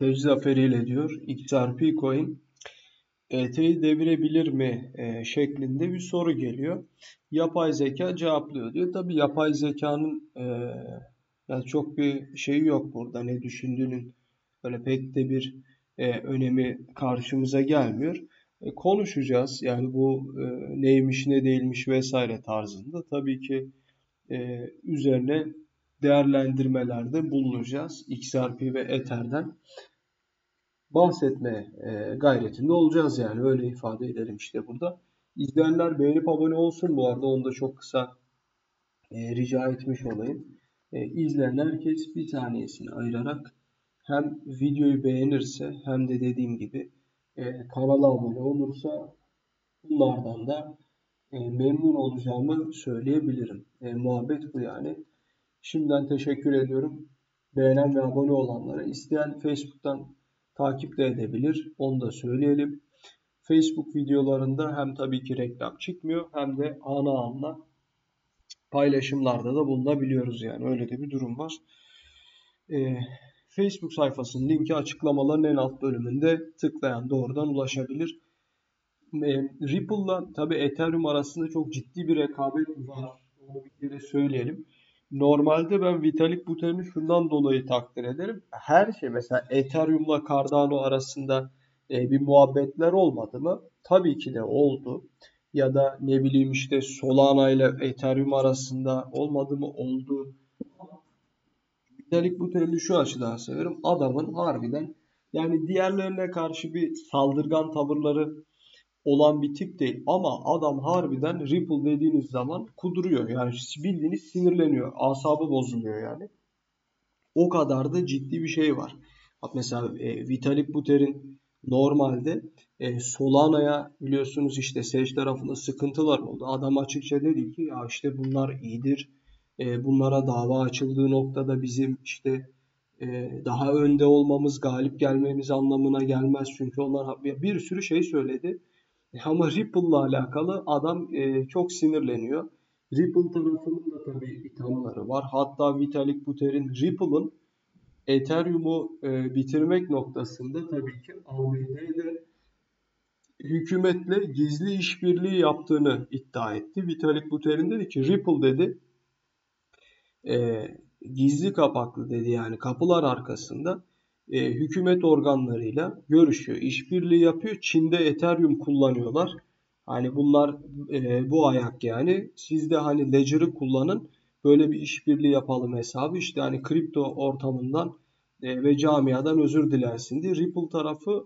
Tec zaferiyle diyor XRP Coin ETH'yi devirebilir mi şeklinde bir soru geliyor. Yapay zeka cevaplıyor diyor. Tabii yapay zekanın yani çok bir şeyi yok burada. Ne düşündüğünün öyle pek de bir önemi karşımıza gelmiyor. Konuşacağız. Yani bu neymiş ne değilmiş vesaire tarzında. Tabii ki üzerine değerlendirmelerde bulunacağız. XRP ve Ether'den bahsetme gayretinde olacağız yani. Öyle ifade edelim işte burada. İzleyenler beğenip abone olsun bu arada. Onu da çok kısa rica etmiş olayım. İzleyen herkes bir saniyesini ayırarak hem videoyu beğenirse hem de dediğim gibi kanala abone olursa bunlardan da memnun olacağımı söyleyebilirim. Muhabbet bu yani. Şimdiden teşekkür ediyorum. Beğenen ve abone olanlara. İsteyen Facebook'tan takip de edebilir. Onu da söyleyelim. Facebook videolarında hem tabii ki reklam çıkmıyor hem de ana anla paylaşımlarda da bulunabiliyoruz yani. Öyle de bir durum var. Facebook sayfasının linki açıklamaların en alt bölümünde, tıklayan doğrudan ulaşabilir. Ripple'la tabii Ethereum arasında çok ciddi bir rekabet var. Onu bir kere söyleyelim. Normalde ben Vitalik Buterin'i şundan dolayı takdir ederim. Her şey mesela Ethereum'la Cardano arasında bir muhabbetler olmadı mı? Tabii ki de oldu. Ya da ne bileyim işte Solana ile Ethereum arasında olmadı mı? Oldu. Vitalik Buterin'i şu açıdan severim. Adamın harbiden yani diğerlerine karşı bir saldırgan tavırları olan bir tip değil. Ama adam harbiden Ripple dediğiniz zaman kuduruyor. Yani bildiğiniz sinirleniyor. Asabı bozuluyor yani. O kadar da ciddi bir şey var. Bak mesela Vitalik Buterin normalde Solana'ya biliyorsunuz işte Sage tarafında sıkıntılar oldu. Adam açıkça dedi ki ya işte bunlar iyidir. Bunlara dava açıldığı noktada bizim işte daha önde olmamız, galip gelmemiz anlamına gelmez. Çünkü onlar bir sürü şey söyledi. Ama Ripple'la alakalı adam çok sinirleniyor. Ripple tarafının da tabii ithamları var. Hatta Vitalik Buterin Ripple'ın Ethereum'u bitirmek noktasında tabii ki ABD'de hükümetle gizli işbirliği yaptığını iddia etti. Vitalik Buterin dedi ki Ripple dedi e, gizli kapaklı dedi yani kapılar arkasında hükümet organlarıyla görüşüyor, işbirliği yapıyor. Çin'de Ethereum kullanıyorlar. Hani bunlar bu ayak yani. Siz de hani Ledger'ı kullanın. Böyle bir işbirliği yapalım hesabı. İşte hani kripto ortamından ve camiadan özür dilensin diye. Ripple tarafı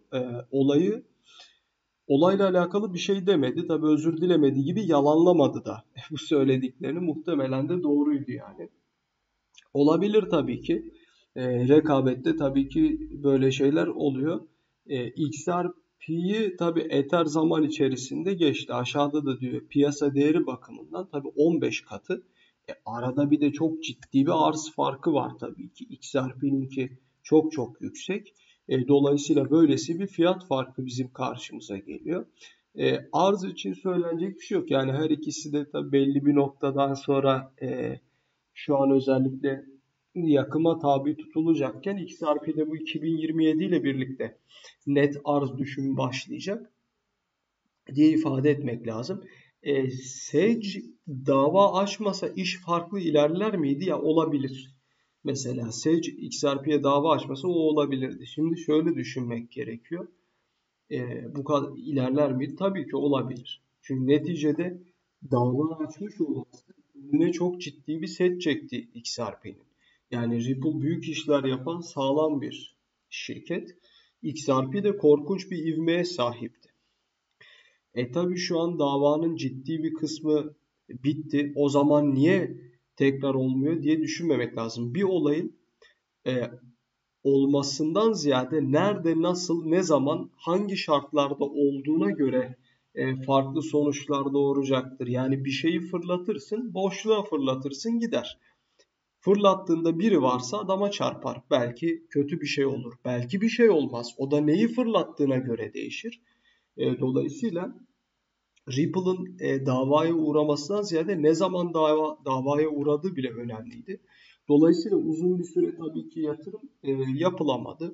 olayla alakalı bir şey demedi. Tabii özür dilemediği gibi yalanlamadı da. Bu söylediklerini muhtemelen de doğruydu yani. Olabilir tabii ki. Rekabette tabii ki böyle şeyler oluyor. XRP'yi tabii Ether zaman içerisinde geçti. Aşağıda da diyor piyasa değeri bakımından tabii 15 katı. Arada bir de çok ciddi bir arz farkı var tabii ki. XRP'ninki çok çok yüksek. Dolayısıyla böylesi bir fiyat farkı bizim karşımıza geliyor. Arz için söylenecek bir şey yok. Yani her ikisi de tabii belli bir noktadan sonra şu an özellikle yakıma tabi tutulacakken XRP'de bu 2027 ile birlikte net arz düşümü başlayacak diye ifade etmek lazım. Sage dava açmasa iş farklı ilerler miydi? Ya olabilir. Mesela Sage XRP'ye dava açmasa o olabilirdi. Şimdi şöyle düşünmek gerekiyor. Bu kadar ilerler miydi? Tabii ki olabilir. Çünkü neticede dava açmış olması önüne çok ciddi bir set çekti XRP'nin. Yani Ripple büyük işler yapan sağlam bir şirket. XRP de korkunç bir ivmeye sahipti. Tabii şu an davanın ciddi bir kısmı bitti. O zaman niye tekrar olmuyor diye düşünmemek lazım. Bir olayın e, olmasından ziyade nerede, nasıl, ne zaman, hangi şartlarda olduğuna göre farklı sonuçlar doğuracaktır. Yani bir şeyi fırlatırsın, boşluğa fırlatırsın gider. Fırlattığında biri varsa adama çarpar. Belki kötü bir şey olur. Belki bir şey olmaz. O da neyi fırlattığına göre değişir. Dolayısıyla Ripple'ın davaya uğramasından ziyade ne zaman davaya uğradığı bile önemliydi. Dolayısıyla uzun bir süre tabii ki yatırım yapılamadı.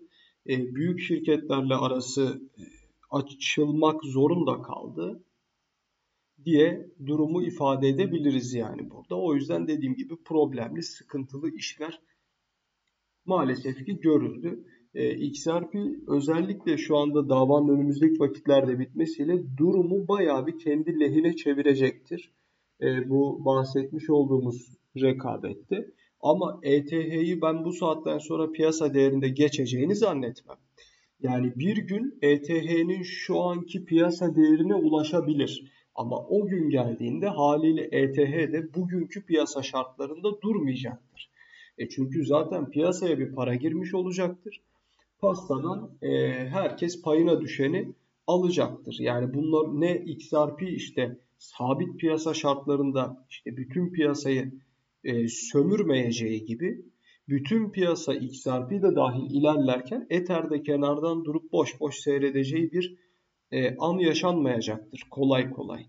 büyük şirketlerle arası açılmak zorunda kaldı diye durumu ifade edebiliriz yani burada. O yüzden dediğim gibi problemli, sıkıntılı işler maalesef ki görüldü. XRP özellikle şu anda davanın önümüzdeki vakitlerde bitmesiyle durumu bayağı bir kendi lehine çevirecektir. Bu bahsetmiş olduğumuz rekabette. Ama ETH'yi ben bu saatten sonra piyasa değerinde geçeceğini zannetmem. Yani bir gün ETH'nin şu anki piyasa değerine ulaşabilir. Ama o gün geldiğinde haliyle ETH de bugünkü piyasa şartlarında durmayacaktır. Çünkü zaten piyasaya bir para girmiş olacaktır. Pastadan herkes payına düşeni alacaktır. Yani bunlar ne XRP işte sabit piyasa şartlarında işte bütün piyasayı sömürmeyeceği gibi bütün piyasa XRP de dahil ilerlerken Ether de kenardan durup boş boş seyredeceği bir an yaşanmayacaktır kolay kolay.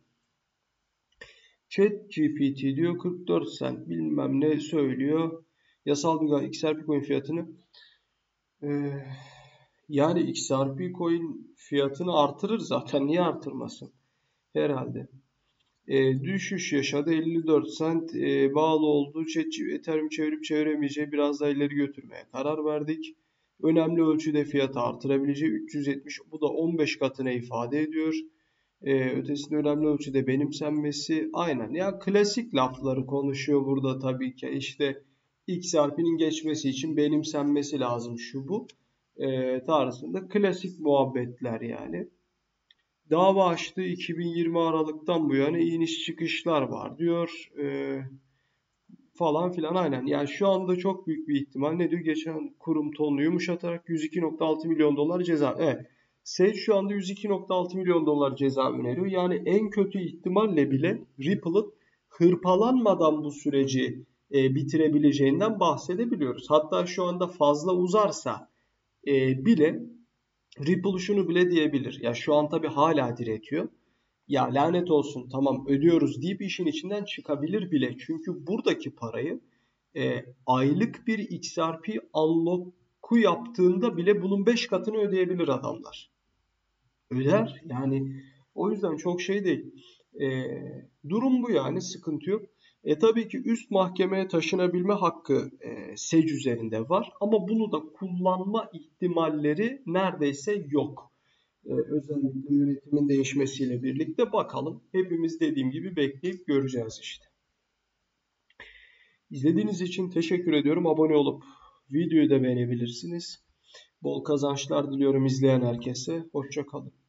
ChatGPT diyor 44 cent bilmem ne söylüyor. Yasal bir XRP coin fiyatını yani XRP coin fiyatını artırır zaten. Niye artırmasın? Herhalde. Düşüş yaşadı. 54 cent bağlı oldu. Ethereum çevirip çeviremeyeceği biraz daha ileri götürmeye karar verdik. Önemli ölçüde fiyatı artırabileceği 370. Bu da 15 katına ifade ediyor. Ötesinde önemli ölçüde benimsenmesi. Aynen. Ya klasik lafları konuşuyor burada tabii ki. İşte XRP'nin geçmesi için benimsenmesi lazım şu bu. Tarzında klasik muhabbetler yani. Dava açtı 2020 Aralık'tan bu yana iniş çıkışlar var diyor. Falan filan aynen. Yani şu anda çok büyük bir ihtimal ne diyor? Geçen kurum tonunu yumuşatarak 102.6 milyon dolar ceza. Evet. Sage şu anda 102.6 milyon dolar ceza öneriyor. Yani en kötü ihtimalle bile Ripple'ın hırpalanmadan bu süreci bitirebileceğinden bahsedebiliyoruz. Hatta şu anda fazla uzarsa bile Ripple şunu bile diyebilir. Ya şu an tabii hala diretiyor. Ya lanet olsun tamam ödüyoruz deyip işin içinden çıkabilir bile. Çünkü buradaki parayı aylık bir XRP unlock'u yaptığında bile bunun 5 katını ödeyebilir adamlar. Öder yani o yüzden çok şey değil. Durum bu yani sıkıntı yok. Tabii ki üst mahkemeye taşınabilme hakkı SEC üzerinde var ama bunu da kullanma ihtimalleri neredeyse yok. Özellikle yönetimin değişmesiyle birlikte bakalım. Hepimiz dediğim gibi bekleyip göreceğiz işte. İzlediğiniz için teşekkür ediyorum. Abone olup videoyu da beğenebilirsiniz. Bol kazançlar diliyorum izleyen herkese. Hoşça kalın.